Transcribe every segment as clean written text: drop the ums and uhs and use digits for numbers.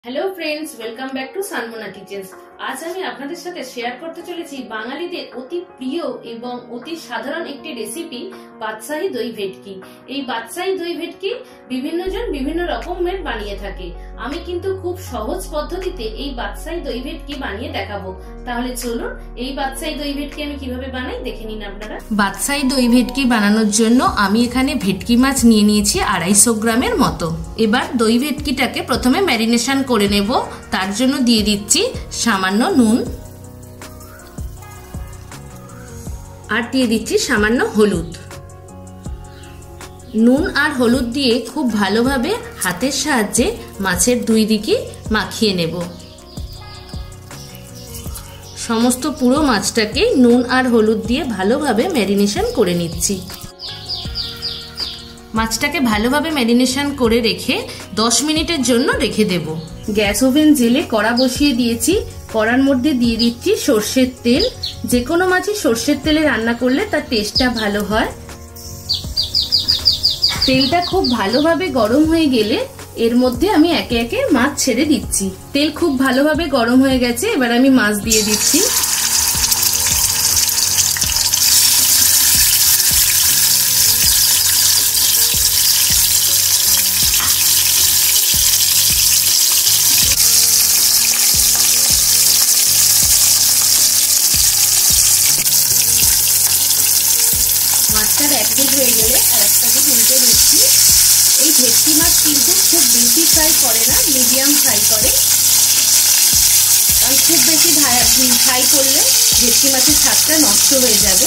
Hello friends, welcome back to Sanmona Kitchens. আজ আমি আপনাদের সাথে শেয়ার করতে চলেছি বাঙালিদের অতি প্রিয় এবং অতি সাধারণ একটি রেসিপি, বাদশাহী দই ভেটকি। এই বাদশাহী দই ভেটকি বিভিন্নজন বিভিন্ন রকমের বানিয়ে থাকে। আমি কিন্তু খুব সহজ পদ্ধতিতে এই বাদশাহী দই ভেটকি বানিয়ে দেখাবো। তাহলে চলুন এই বাদশাহী দই ভেটকি আমি কিভাবে বানাই দেখে নিন আপনারা। বাদশাহী দই ভেটকি বানানোর জন্য আমি এখানে ভেটকি মাছ নিয়ে নিয়েছি 250 গ্রামের মতো। এবার দই ভেটকিটাকে প্রথমে ম্যারিনেশন করে নেব। তার জন্য দিয়ে দিচ্ছি সামান্য নুন আর দিয়ে দিচ্ছি সামান্য হলুদ। নুন আর হলুদ দিয়ে খুব ভালোভাবে হাতের সাহায্যে মাছের দুই দিকে মাখিয়ে নেব। সমস্ত পুরো মাছটাকে নুন আর হলুদ দিয়ে ভালোভাবে ম্যারিনেশন করে নিচ্ছি। মাছটাকে ভালোভাবে ম্যারিনেশন করে রেখে 10 মিনিটের জন্য রেখে দেব। গ্যাস ওভেন জেলে কড়া বসিয়ে দিয়েছি। কড়ার মধ্যে দিয়ে দিচ্ছি সর্ষের তেল। যে কোনো মাছই সর্ষের তেলে রান্না করলে তার টেস্টটা ভালো হয়। তেলটা খুব ভালোভাবে গরম হয়ে গেলে এর মধ্যে আমি একে একে মাছ ছেড়ে দিচ্ছি। তেল খুব ভালোভাবে গরম হয়ে গেছে, এবার আমি মাছ দিয়ে দিচ্ছি। মাছটার এক দিক হয়ে গেলে আর একটা দিক উল্টে দিচ্ছি। এই ভেটকি মাছ কিন্তু খুব বেশি ফ্রাই করে না, মিডিয়াম ফ্রাই করে। কারণ খুব বেশি ফ্রাই করলে ভেটকি মাছের স্বাদটা নষ্ট হয়ে যাবে।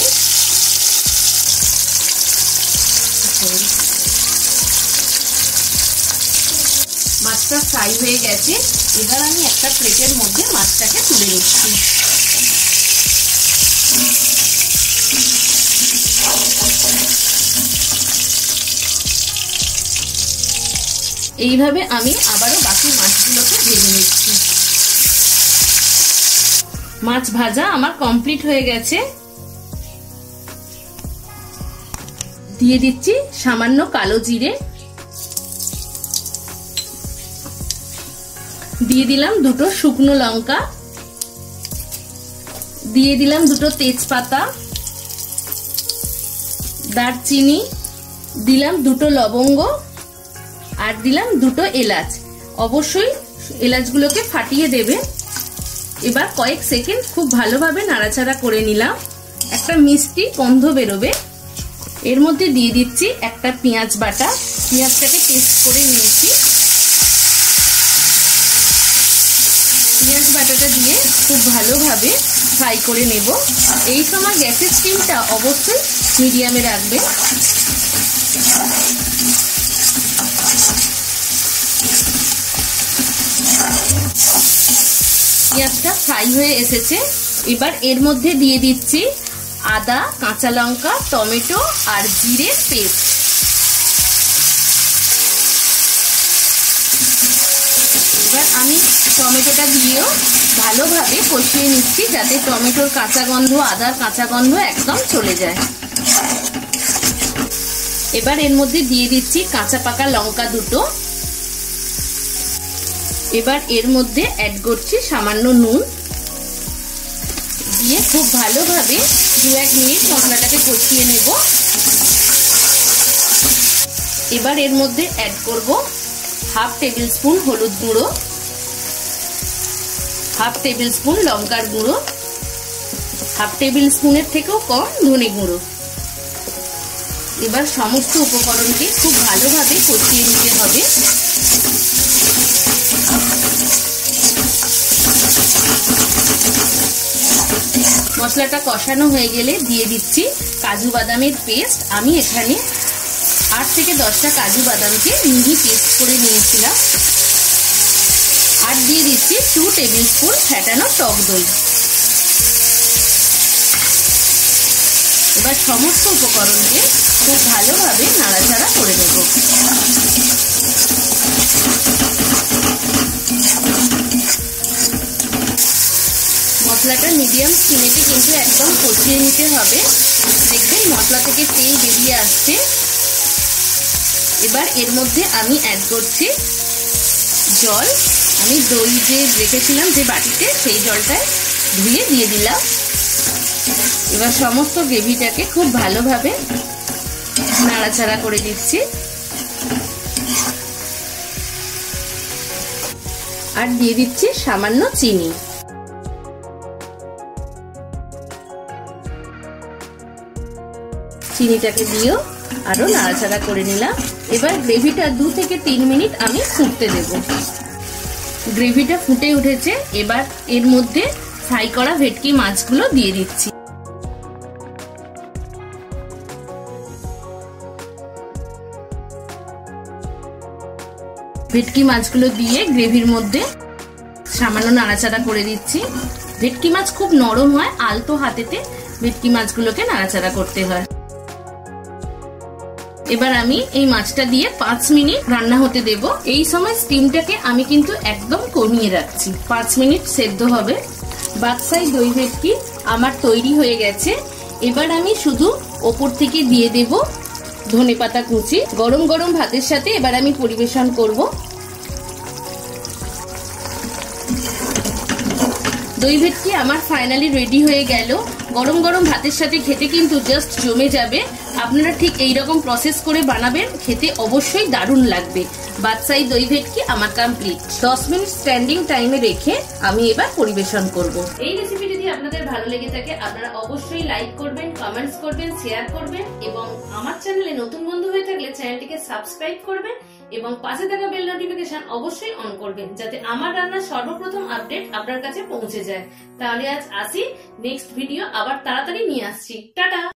মাছটা ফ্রাই হয়ে গেছে, এবার আমি একটা প্লেটের মধ্যে মাছটাকে তুলে নিচ্ছি। এইভাবে আমি আবারও বাকি মাছগুলোকে ভেজে নিচ্ছি। মাছ ভাজা আমার কমপ্লিট হয়ে গেছে। দিয়ে দিচ্ছি সামান্য কালো জিরে, দিয়ে দিলাম 2টো শুকনো লঙ্কা, দিয়ে দিলাম 2টো তেজপাতা, দারচিনি, দিলাম 2টো লবঙ্গ আর দিলাম 2টো এলাচ। অবশ্যই এলাচগুলোকে ফাটিয়ে দেবে। এবার কয়েক সেকেন্ড খুব ভালোভাবে নাড়াচাড়া করে নিলাম। একটা মিষ্টি গন্ধ বেরোবে। এর মধ্যে দিয়ে দিচ্ছি একটা পেঁয়াজ বাটা। পেঁয়াজটাকে পেস্ট করে নিয়েছি। পেঁয়াজ বাটাটা দিয়ে খুব ভালোভাবে ফ্রাই করে নেব। এই সময় গ্যাসের ফ্লেমটা অবশ্যই মিডিয়ামে রাখবে। পেঁয়াজটা ফ্রাই হয়ে এসেছে। এবার এর মধ্যে দিয়ে দিচ্ছি আদা, কাঁচা লঙ্কা, টমেটো আর জিরের পেস্ট। এবার আমি টমেটোটা দিয়েও ভালোভাবে কষিয়ে নিচ্ছি, যাতে টমেটোর কাঁচা গন্ধ, আদার কাঁচা গন্ধ একদম চলে যায়। এবার এর মধ্যে দিয়ে দিচ্ছি কাঁচা পাকা লঙ্কা 2টো। এবার এর মধ্যে অ্যাড করছি সামান্য নুন, দিয়ে খুব ভালোভাবে 2-1 মিনিট মশলাটাকে কষিয়ে নেব। এবার এর মধ্যে অ্যাড করব 1/2 টেবিল স্পুন হলুদ গুঁড়ো, 1/2 টেবিল স্পুন লঙ্কার গুঁড়ো, 1/2 টেবিল স্পুনের থেকেও কম ধনে গুঁড়ো। এবার সমস্ত উপকরণকে খুব ভালোভাবে কষিয়ে নিতে হবে। মশলাটা কষানো হয়ে গেলে দিয়ে দিচ্ছি কাজু বাদামের পেস্ট। আমি এখানে 8 থেকে 10টা কাজু বাদামকে মিহি পেস্ট করে নিয়েছিলাম। আর দিয়ে দিচ্ছি 2 টেবিল স্পুন ফ্যাটানো টক দই। এবার সমস্ত উপকরণকে খুব ভালোভাবে নাড়াচাড়া করে দেব। মশলাটা মিডিয়াম স্টিমেতে কিন্তু একদম কষিয়ে নিতে হবে। দেখবেন মশলা থেকে তেল বেরিয়ে আসছে। এবার এর মধ্যে আমি অ্যাড করছি জল। আমি দই যে রেখেছিলাম যে বাটিতে, সেই জলটায় ধুয়ে দিয়ে দিলাম। এবার সমস্ত গ্রেভিটাকে খুব ভালোভাবে নাড়াচাড়া করে দিচ্ছি। আর দিয়ে দিচ্ছি সামান্য চিনি। চিনিটাকে দিয়েও আরো নাড়াচাড়া করে নিলাম। এবার গ্রেভিটা 2 থেকে 3 মিনিট আমি ফুটতে দেব। গ্রেভিটা ফুটে উঠেছে, এবার এর মধ্যে ফ্রাই করা ভেটকি মাছগুলো দিয়ে দিচ্ছি। ভেটকি মাছগুলো দিয়ে গ্রেভির মধ্যে সামান্য নাড়াচাড়া করে দিচ্ছি। ভেটকি মাছ খুব নরম হয়, আলতো হাতেতে ভেটকি মাছগুলোকে নাড়াচাড়া করতে হয়। এবার আমি এই মাছটা দিয়ে 5 মিনিট রান্না হতে দেব। এই সময় স্টিমটাকে আমি কিন্তু একদম কমিয়ে রাখছি। 5 মিনিট সেদ্ধ হবে। বাদশাহী দই ভেটকি আমার তৈরি হয়ে গেছে। এবার আমি শুধু ওপর থেকে দিয়ে দেব ধনেপাতা কুচি। গরম গরম ভাতের সাথে এবার আমি পরিবেশন করব। দই ভেটকি আমার ফাইনালি রেডি হয়ে গেল। গরম গরম ভাতের সাথে খেতে কিন্তু জাস্ট জমে যাবে। আপনারা ঠিক এইরকম প্রসেস করে বানাবেন, খেতে অবশ্যই দারুণ লাগবে। বাদশাহী দই ভেটকি আমার কমপ্লিট। 10 মিনিট স্ট্যান্ডিং টাইমে রেখে আমি এবার পরিবেশন করব। এই রেসিপি যদি আপনাদের ভালো লেগে থাকে আপনারা অবশ্যই লাইক করবেন, কমেন্টস করবেন, শেয়ার করবেন এবং আমার চ্যানেলে নতুন বন্ধু হয়ে থাকলে চ্যানেলটিকে সাবস্ক্রাইব করবেন এবং পাশে থাকা বেল নোটিফিকেশন অবশ্যই অন করবেন, যাতে আমার রান্নার সর্বপ্রথম আপডেট আপনার কাছে পৌঁছে যায়। তাহলে আজ আসি, নেক্সট ভিডিও আবার তাড়াতাড়ি নিয়ে আসছি। টাটা।